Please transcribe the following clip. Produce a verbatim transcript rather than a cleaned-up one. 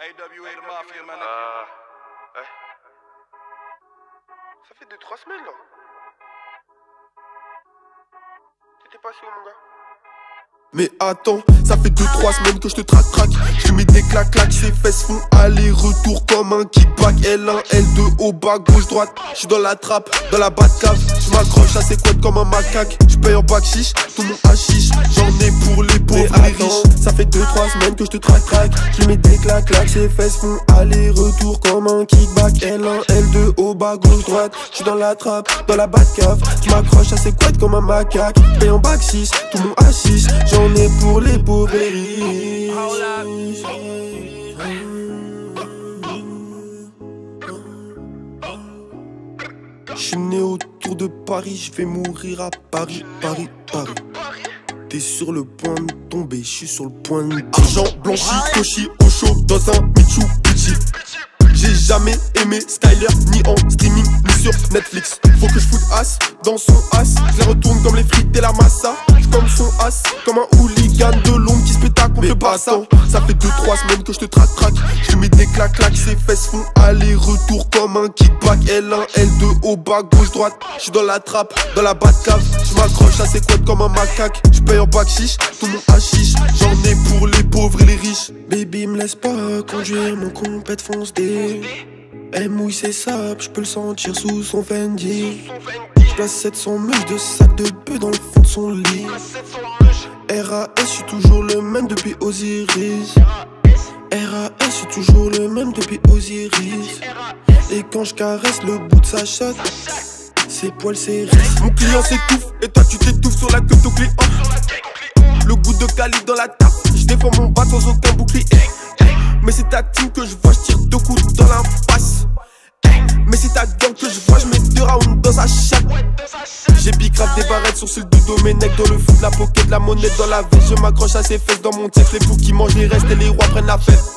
Ah, ouais. Ça fait deux trois semaines là. T'étais passé où mon gars? Mais attends, ça fait deux trois semaines que je te traque traque. Je mets des claques claques, ses fesses font aller-retour comme un kickback. L un, L deux, au bas, gauche, droite. Je suis dans la trappe, dans la Batcave. Je m'accroche à ses couettes comme un macaque. Je paye en bac chiche, tout mon hachiche. J'en ai pour les pauvres et les riches. Ça fait deux trois semaines que je te traque traque. Je mets des claques claques, ses fesses font aller-retour comme un kickback. L un, L deux, au bas, gauche, droite. Je suis dans la trappe, dans la Batcave. Je m'accroche à ses couettes comme un macaque. Je paye en bac six, tout mon hachiche. J'en ai pour les pauvres et riches. Je suis né autour de Paris, je vais mourir à Paris, Paris, Paris. T'es sur le point de tomber, je suis sur le point de... Argent blanchi, cochi, au chaud, dans un Mitsubishi. J'ai jamais aimé Skyler, ni en streaming, ni sur Netflix. Faut que je foute as dans son as. Je les retourne comme les frites et la massa. Comme son as, comme un hooligan de l'ombre qui se péta contre le Barça. Ça fait deux trois semaines que je te traque traque. Je mets des claques claques, ses fesses font aller-retour comme un kickback. L un, L deux, au bas, gauche, droite. Je suis dans la trappe, dans la Batcave. Je m'accroche à ses couettes comme un macaque. Je paye en bac chiche, tout mon hachiche. J'en ai pour les pauvres et les riches. Baby me laisse pas conduire, mon compète fonce des. Elle mouille ses sables, je peux le sentir sous son Fendi. Je place sept cents mèches de sac de bœuf dans le fond de son lit. R A S, je suis toujours le même depuis Osiris. R A S, je suis toujours le même depuis Osiris. Et quand je caresse le bout de sa chatte, ses poils s'érissent. Mon client s'étouffe et toi tu t'étouffes sur la queue de ton client. Le goût de Cali dans la table, je défends mon bas sans aucun bouclier. Mais c'est ta team que je vois, je tire deux coups dans l'impasse. Mais c'est ta gang que je vois, je mets deux rounds dans sa chatte. J'ai bicrave des barrettes sur celle du Domenech. Dans le foot, la pocket, la monnaie dans la veste. Je m'accroche à ses fesses dans mon texte. Les fous qui mangent les restes et les rois prennent la fête.